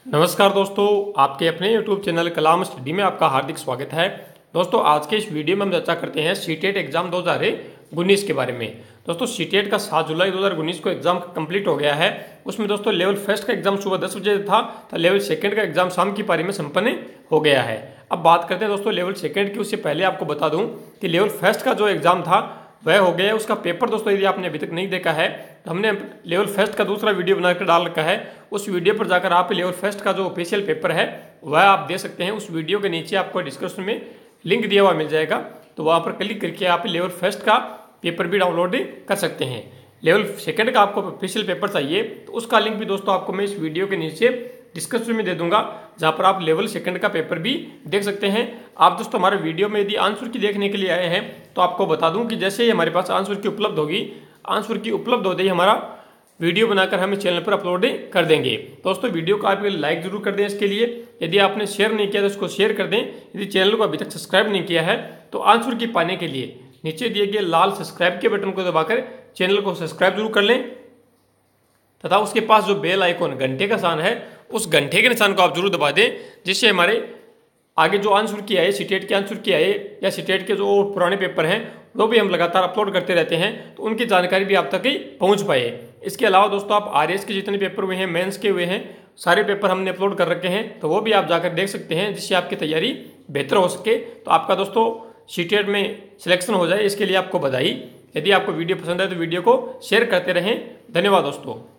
नमस्कार दोस्तों, आपके अपने YouTube चैनल कलाम स्टडी में आपका हार्दिक स्वागत है। दोस्तों, आज के इस वीडियो में हम चर्चा करते हैं सीटेट एग्जाम 2019 के बारे में। दोस्तों, सीटेट का 7 जुलाई 2019 को एग्जाम कंप्लीट हो गया है। उसमें दोस्तों लेवल फर्स्ट का एग्जाम सुबह 10 बजे था, तो लेवल सेकंड का एग्जाम शाम की पारी में संपन्न हो गया है। अब बात करते हैं दोस्तों लेवल सेकंड की। उससे पहले आपको बता दूं कि लेवल फर्स्ट का जो एग्जाम था वह हो गया है। उसका पेपर दोस्तों यदि आपने अभी तक नहीं देखा है तो हमने लेवल फर्स्ट का दूसरा वीडियो बनाकर डाल रखा है। उस वीडियो पर जाकर आप लेवल फर्स्ट का जो ऑफिशियल पेपर है वह आप दे सकते हैं। उस वीडियो के नीचे आपको डिस्क्रिप्शन में लिंक दिया हुआ मिल जाएगा, तो वहाँ पर क्लिक करके आप लेवल फर्स्ट का पेपर भी डाउनलोड कर सकते हैं। लेवल सेकंड का आपको ऑफिशियल पेपर चाहिए तो उसका लिंक भी दोस्तों आपको मैं इस वीडियो के नीचे डिस्क्रिप्शन में दे दूंगा, जहां पर आप लेवल सेकंड का पेपर भी देख सकते हैं। आप दोस्तों हमारे वीडियो में यदि आंसर की देखने के लिए आए हैं तो आपको बता दूं कि जैसे ही हमारे पास आंसर की उपलब्ध होगी, आंसर की उपलब्ध होते ही हमारा वीडियो बनाकर हमें चैनल पर अपलोड कर देंगे। दोस्तों, वीडियो को आप लाइक जरूर कर दें। इसके लिए यदि आपने शेयर नहीं किया तो उसको शेयर कर दें। यदि चैनल को अभी तक सब्सक्राइब नहीं किया है तो आंसर की पाने के लिए नीचे दिए गए लाल सब्सक्राइब के बटन को दबाकर चैनल को सब्सक्राइब जरूर कर लें, तथा उसके पास जो बेल आइकॉन घंटे का निशान है उस घंटे के निशान को आप जरूर दबा दें, जिससे हमारे आगे जो आंसर की आए, सीटेट के आंसर की आए या सीटेट के जो पुराने पेपर हैं वो भी हम लगातार अपलोड करते रहते हैं, तो उनकी जानकारी भी आप तक ही पहुंच पाए। इसके अलावा दोस्तों आप आरएस के जितने पेपर हुए हैं, मेंस के हुए हैं, सारे पेपर हमने अपलोड कर रखे हैं, तो वो भी आप जाकर देख सकते हैं, जिससे आपकी तैयारी बेहतर हो सके। तो आपका दोस्तों सीटेट में सिलेक्शन हो जाए, इसके लिए आपको बधाई। यदि आपको वीडियो पसंद है तो वीडियो को शेयर करते रहें। धन्यवाद दोस्तों।